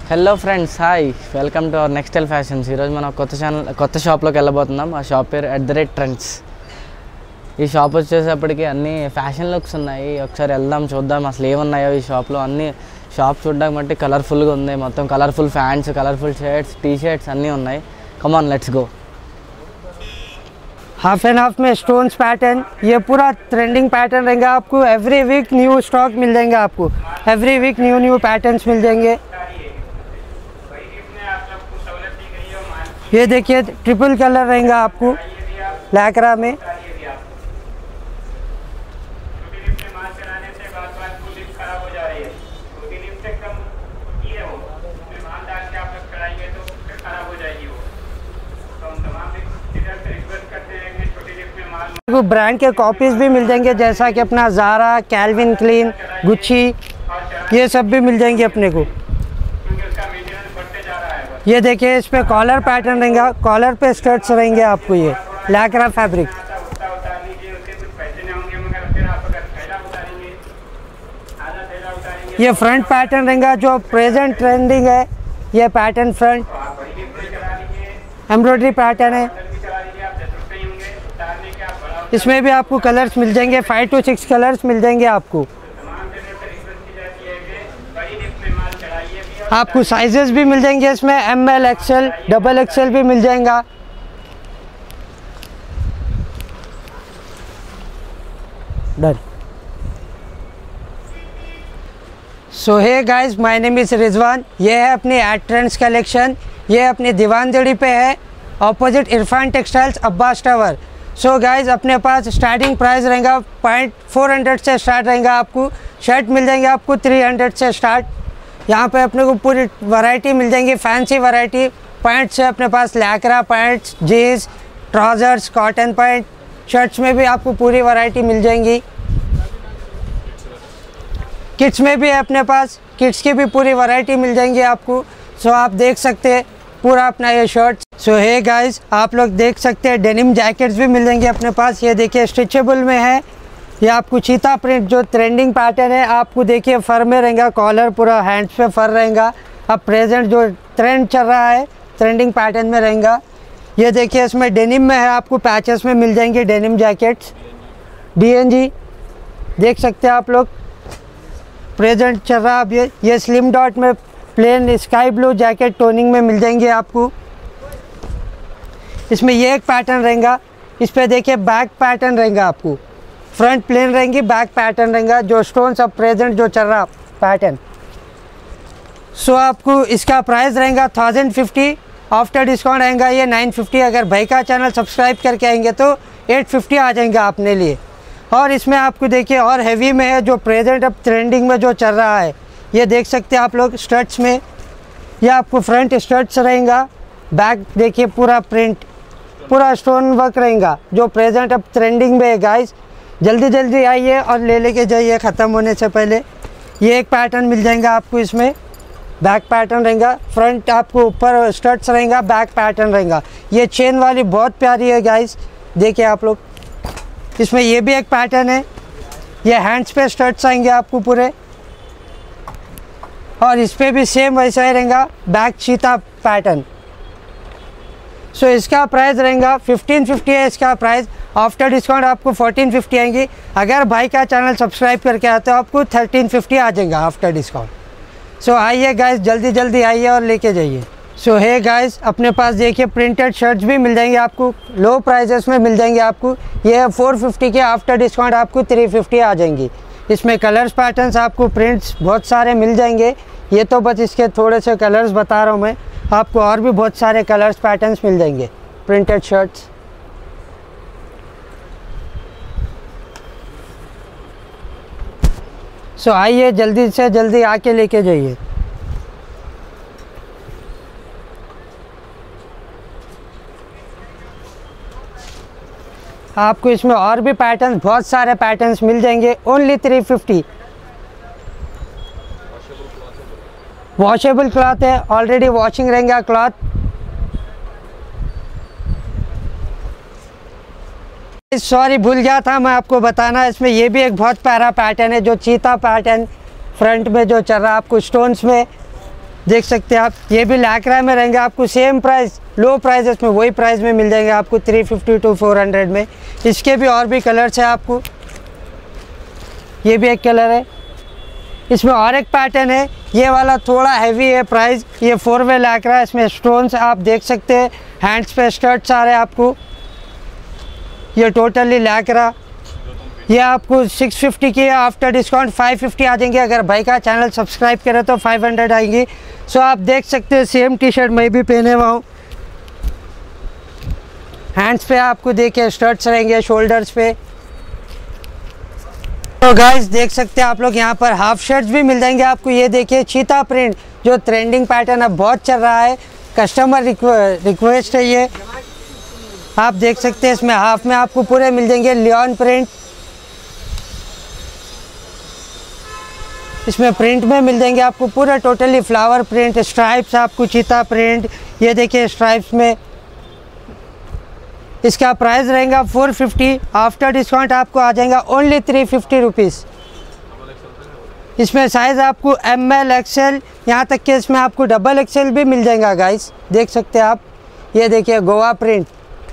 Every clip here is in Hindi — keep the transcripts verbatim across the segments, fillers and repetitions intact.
Hello friends, hi, welcome to our Nextile fashions. ఈరోజు మనం కొత్త ఛానల్ కొత్త షాప్లోకి వెళ్ళబోతున్నాం. ఆ షాప్ పేరు ఎట్ ద రేట్ ట్రెండ్స్. ఈ షాప్ వచ్చేసప్పటికి అన్ని ఫ్యాషన్ లుక్స్ ఉన్నాయి. ఒకసారి వెళ్దాం, చూద్దాం అసలు ఏమున్నాయో ఈ షాప్లో. అన్ని షాప్ చూడడానికి బట్టి కలర్ఫుల్గా ఉంది. మొత్తం colourful pants, colourful shirts, T shirts అన్నీ ఉన్నాయి. Come on, let's go. Half and half में स्टोन्स पैटर्न, ये पूरा ट्रेंडिंग पैटर्न रहेगा आपको. एवरी वीक न्यू स्टॉक मिल जाएंगे आपको. Every week new new patterns मिल जाएंगे. ये देखिए ट्रिपल कलर रहेगा आपको लैक्रा में. ब्रांड के कॉपीज भी मिल जाएंगे, जैसा कि अपना ज़ारा, कैल्विन क्लीन, गुच्ची, ये सब भी मिल जाएंगे अपने को. ये देखिए इस पे कॉलर पैटर्न रहेगा. कॉलर पे स्कर्ट्स रहेंगे आपको. ये लैक्रा फैब्रिक. ये फ्रंट पैटर्न रहेगा जो प्रेजेंट ट्रेंडिंग है. ये पैटर्न फ्रंट एम्ब्रॉयडरी पैटर्न है. इसमें भी आपको कलर्स मिल जाएंगे. फाइव टू सिक्स कलर्स मिल जाएंगे आपको. आपको साइजेस भी मिल जाएंगे इसमें. M L, XL, double XL भी मिल जाएगा. Done. So hey guys, my name is Rizwan. ये है अपनी एट ट्रेंड्स कलेक्शन. ये अपनी दीवानजड़ी पे है, opposite Irfan textiles, Abbas tower. So so guys, अपने पास स्टार्टिंग प्राइस रहेगा पॉइंट फोर हंड्रेड से स्टार्ट रहेगा. आपको शर्ट मिल जाएंगे आपको थ्री हंड्रेड से स्टार्ट. यहाँ पे अपने को पूरी वैरायटी मिल जाएंगी, फैंसी वैरायटी. पैंट से अपने पास lycra pants, jeans, trousers, cotton pant. Shirts में भी आपको पूरी वैरायटी मिल जाएंगी. किड्स में भी है अपने पास. किड्स की भी पूरी वैरायटी मिल जाएंगी आपको. सो so आप देख सकते हैं पूरा अपना ये शर्ट. सो हे गाइस, आप लोग देख सकते हैं डेनिम जैकेट्स भी मिल जाएंगे अपने पास. ये देखिए स्ट्रेचेबल में है. ये आपको चीता प्रिंट जो ट्रेंडिंग पैटर्न है, आपको देखिए फर में रहेगा. कॉलर पूरा हैंड्स पे फर रहेगा. अब प्रेजेंट जो ट्रेंड चल रहा है ट्रेंडिंग पैटर्न में रहेगा. ये देखिए इसमें डेनिम में है, आपको पैचेस में मिल जाएंगे denim jackets. D N G देख सकते हैं आप लोग. प्रेजेंट चल रहा है अब ये ये स्लिम डॉट में plain sky blue jacket toning में मिल जाएंगे आपको. इसमें ये एक पैटर्न रहेगा. इस पे देखिए बैक पैटर्न रहेगा आपको. फ्रंट प्लेन रहेंगी, बैक पैटर्न रहेगा. जो स्टोन सब प्रेजेंट जो चल रहा पैटर्न. सो आपको इसका प्राइस रहेगा थाउजेंड फिफ्टी. आफ्टर डिस्काउंट आएगा ये नाइन फिफ्टी. अगर भाई का चैनल सब्सक्राइब करके आएंगे तो एट फिफ्टी आ जाएंगे अपने लिए. और इसमें आपको देखिए और हैवी में है, जो प्रेजेंट अब ट्रेंडिंग में जो चल रहा है. ये देख सकते हैं आप लोग स्टड्स में. ये आपको फ्रंट स्टड्स रहेगा. बैक देखिए पूरा प्रिंट, पूरा स्टोन वर्क रहेगा जो प्रेजेंट अब ट्रेंडिंग में है. गाइस जल्दी जल्दी आइए और ले लेके जाइए ख़त्म होने से पहले. ये एक पैटर्न मिल जाएगा आपको. इसमें बैक पैटर्न रहेगा. फ्रंट आपको ऊपर स्टड्स रहेगा, बैक पैटर्न रहेगा. ये चेन वाली बहुत प्यारी है गाइस, देखिए आप लोग. इसमें ये भी एक पैटर्न है. ये हैंड्स पे स्टड्स आएंगे आपको पूरे. और इस पर भी सेम वैसा ही रहेगा, back cheetah pattern. So so, इसका प्राइस रहेगा फिफ्टीन फिफ्टी है इसका प्राइस. आफ्टर डिस्काउंट आपको फोर्टीन फिफ्टी आएंगी. अगर भाई का चैनल सब्सक्राइब करके आते हो आपको थर्टीन फिफ्टी आ जाएगा आफ्टर डिस्काउंट. सो आइए गाइस, जल्दी जल्दी आइए और लेके जाइए. सो हे गाइस, अपने पास देखिए प्रिंटेड शर्ट्स भी मिल जाएंगे आपको. लो प्राइजेस में मिल जाएंगे आपको. ये फोर फिफ्टी के आफ्टर डिस्काउंट आपको थ्री फिफ्टी आ जाएंगी. इसमें कलर्स पैटर्न्स आपको प्रिंट्स बहुत सारे मिल जाएंगे. ये तो बस इसके थोड़े से कलर्स बता रहा हूँ मैं आपको. और भी बहुत सारे कलर्स पैटर्न्स मिल जाएंगे प्रिंटेड शर्ट्स. सो आइए जल्दी से जल्दी आके लेके जाइए. आपको इसमें और भी पैटर्न्स, बहुत सारे पैटर्न्स मिल जाएंगे. Only three fifty. Washable cloth है, ऑलरेडी वॉशिंग रहेगा क्लॉथ. सॉरी भूल गया था मैं आपको बताना. इसमें ये भी एक बहुत प्यारा पैटर्न है जो चीता पैटर्न फ्रंट में जो चल रहा है आपको स्टोन्स में. देख सकते हैं आप, ये भी लैक्रा में रहेंगे आपको, सेम प्राइस, लो प्राइस में वही प्राइस में मिल जाएंगे आपको three fifty two four hundred में। इसके भी और भी कलर्स है आपको, ये भी एक कलर है, इसमें और एक पैटर्न है, ये वाला थोड़ा हैवी है प्राइस, ये फोर वे लैक्रा, इसमें स्टोन्स आप देख सकते हैं, हैंड्स पे स्टड्स आ रहे हैं आपको, ये टोटली लैक्रा, ये आपको सिक्स फिफ्टी की है, आफ्टर डिस्काउंट फाइव फिफ्टी आ जाएंगे। अगर भाई का चैनल सब्सक्राइब करे तो फाइव हंड्रेड आएंगी। सो आप देख सकते हैं सेम टी शर्ट मैं भी पहने हुआ हूँ, हैंड्स पे आपको देखिए स्टड्स रहेंगे, शोल्डर्स पे। तो गाइस देख सकते हैं आप लोग यहाँ पर हाफ शर्ट्स भी मिल जाएंगे आपको, ये देखिए चीता प्रिंट जो ट्रेंडिंग पैटर्न अब बहुत चल रहा है, कस्टमर रिक्वेस्ट है ये, आप देख सकते हैं इसमें हाफ में आपको पूरे मिल जाएंगे लियोन प्रिंट, इसमें प्रिंट में मिल जाएंगे आपको पूरा टोटली फ्लावर प्रिंट, स्ट्राइप्स आपको चीता प्रिंट, ये देखिए स्ट्राइप्स में। इसका प्राइस रहेगा फोर फिफ्टी, आफ्टर डिस्काउंट आपको आ जाएगा ओनली थ्री फिफ्टी रुपीज़। इसमें साइज़ आपको एम एल एक्सएल, यहाँ तक कि इसमें आपको डबल एक्सएल भी मिल जाएगा गाइस, देख सकते हैं आप। ये देखिए गोवा प्रिंट,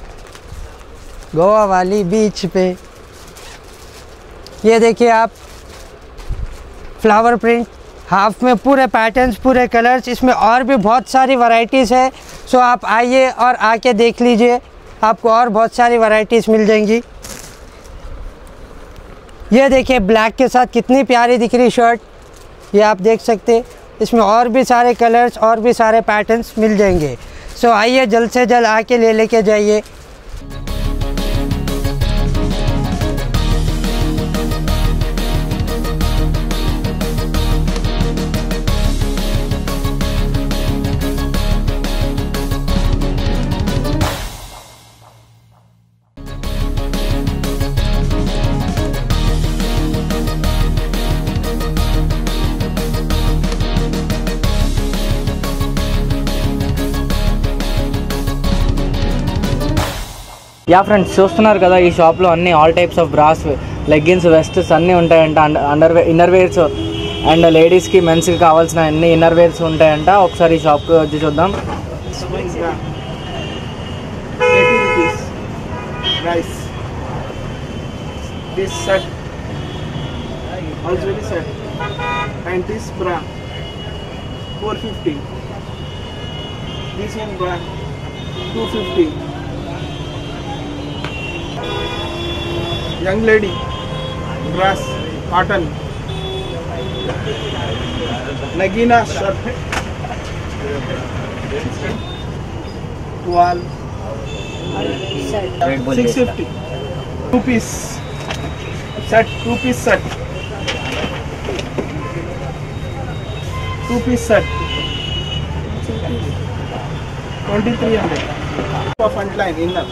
गोवा वाली बीच पे, ये देखिए आप फ्लावर प्रिंट, हाफ में पूरे पैटर्न्स, पूरे कलर्स, इसमें और भी बहुत सारी वैरायटीज़ है। सो आप आइए और आके देख लीजिए, आपको और बहुत सारी वैरायटीज़ मिल जाएंगी। ये देखिए ब्लैक के साथ कितनी प्यारी दिख रही शर्ट, ये आप देख सकते, इसमें और भी सारे कलर्स और भी सारे पैटर्न्स मिल जाएंगे। सो आइए जल्द से जल्द आके ले लेके जाइए। యా ఫ్రెండ్స్ చూస్తున్నారు కదా, ఈ షాప్లో అన్ని all types of bras, leggings, vests అన్నీ ఉంటాయంట, అండర్ ఇన్నర్ వేర్స్ అండ్ లేడీస్కి మెన్స్కి కావాల్సిన అన్ని ఇన్నర్ వేర్స్ ఉంటాయంట. ఒకసారి ఈ షాప్కి వచ్చి చూద్దాం. Young lady, dress, cotton, Nagina shirt, wall, six fifty, two piece set, two piece set, two piece set, twenty three hundred. Front line inner.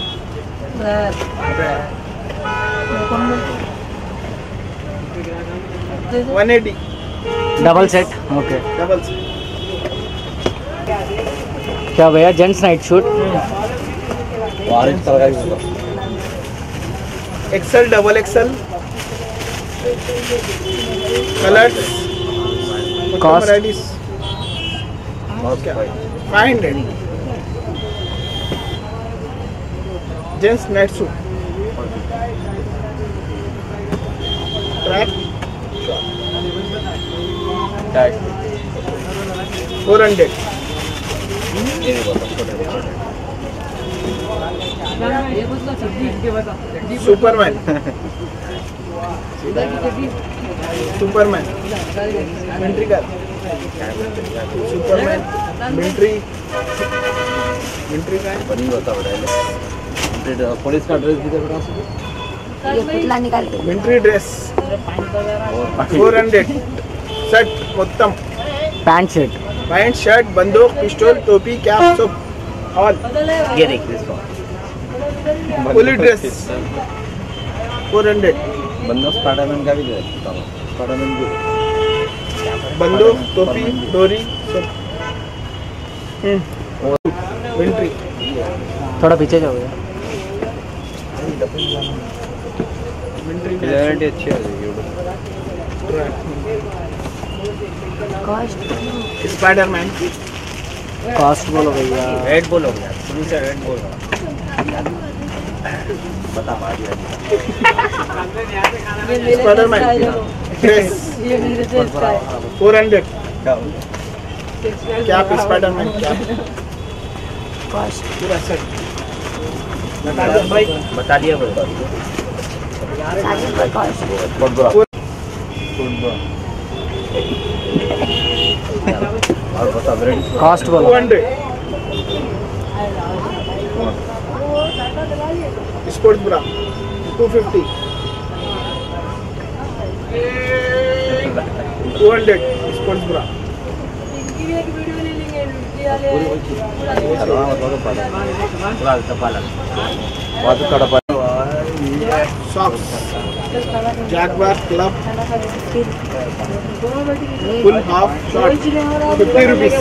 one eighty double set, okay. Double set. क्या भैया, gents night suit, orange color का भी होगा, XL, double XL, colors, Cost? Varieties, five hundred. Gents night suit, track, tag four hundred. ये नहीं बोलता, छोटे छोटे. सुपरमैन, सुपरमैन, मिलिट्री का, सुपरमैन, मिलिट्री, मिलिट्री का है. नहीं होता बेटा, पुलिस का ड्रेस भी देखो, military dress four hundred. Shirt మొత్తం, पैंट शर्ट, पैंट शर्ट, बंदूक, पिस्टल, टोपी, कैप, सब ऑल. ये देख इसको, फुल ड्रेस फोर हंड्रेड. बंदूक स्पाइडरमैन का भी है, स्पाइडरमैन भी, बंदूक, टोपी, डोरी, सब. मिलिट्री, थोड़ा पीछे जाओ भैया. मिलिट्री क्लियरिटी अच्छी है. स्पाइडरमैन कॉस्ट बोलो भैया। रेड बोलो यार, शुरू से रेड बोलो। बता स्पाइडरमैन ड्रेस फोर हंड्रेड क्या स्पाइडरमैन क्या पूरा सेट बता दो भाई। बता दिया बोलो। और बता रेड कॉस्ट टू बोलो। Hundred sports bra two fifty two hundred sports bra socks Jaguar club full half short fifty rupees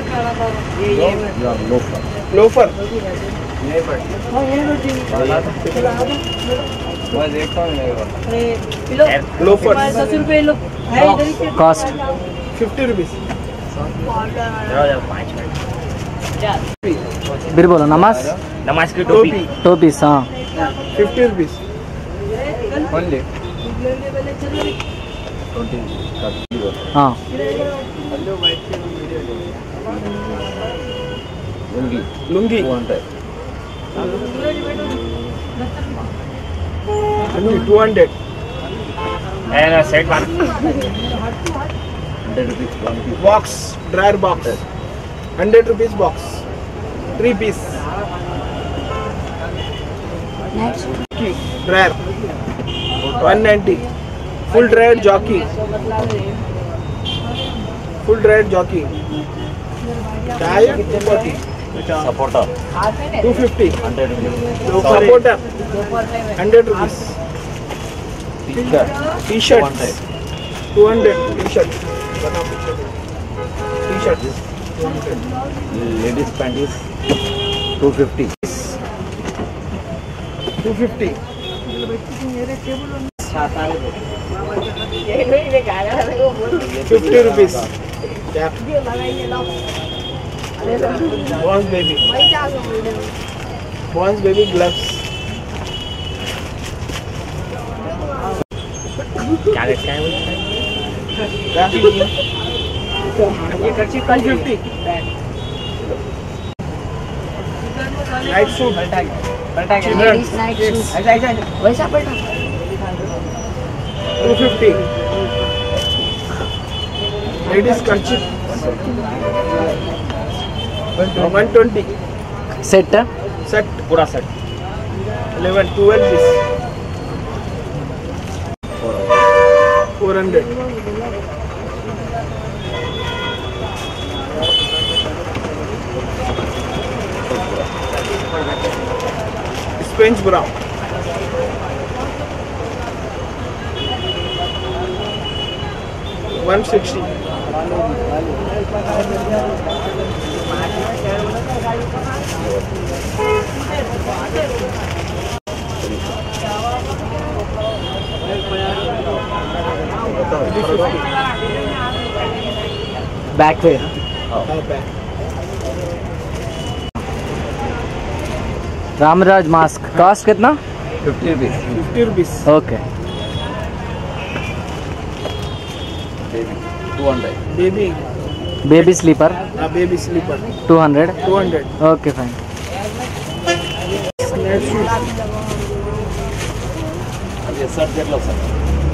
loafer loafer cost fifty rupees फिर बोलो। नमाज नमाज की टोपी टोपी टोपीस। हाँ फिफ्टी रुपीज हाँ lungi lungi two hundred two hundred set hundred rupees one piece box drawer box hundred rupees box three piece drawer one ninety full drawer Jockey full drawer Jockey tyre forty supporter two fifty hundred rupees supporter hundred rupees T shirt two hundred T shirt T shirt ladies panties two fifty two fifty fifty rupees bonds baby bonds baby gloves क्या क्या है two fifty night suit to fifty ladies kerchief one twenty set set पूरा set eleven twelve piece four hundred sponge brown one sixty back पे रामराज मास्क कॉस्ट कितना? Fifty rupees fifty rupees okay. Two hundred baby baby slipper baby slipper two hundred two hundred okay fine. ये शर्ट देख लो sir.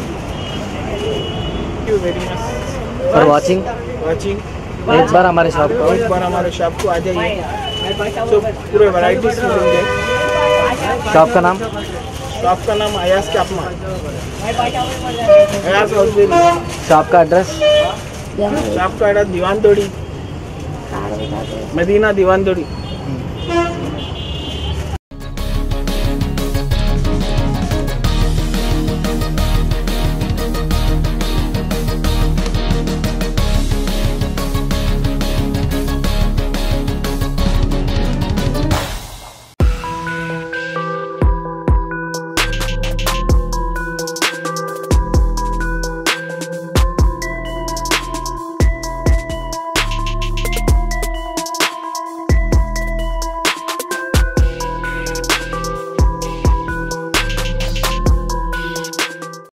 Thank you very much for watching. Watching एक बार हमारे शॉप को एक बार हमारे शॉप को आ जाइए, तो पूरे वैरायटीज मिलेंगे। शॉप का नाम? शॉप का नाम अयास कैपमा, अयास हाउसवेरी। शॉप का एड्रेस? शॉप का एड्रेस दीवान तोड़ी, मदीना दीवान तोड़ी।